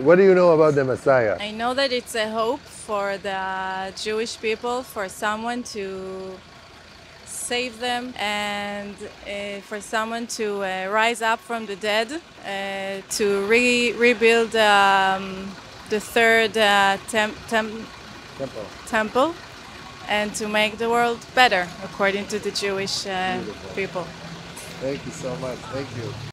What do you know about the Messiah? I know that it's a hope for the Jewish people, for someone to save them, and for someone to rise up from the dead, to rebuild the third Temple. temple, and to make the world better according to the Jewish Beautiful. people. Thank you so much. Thank you.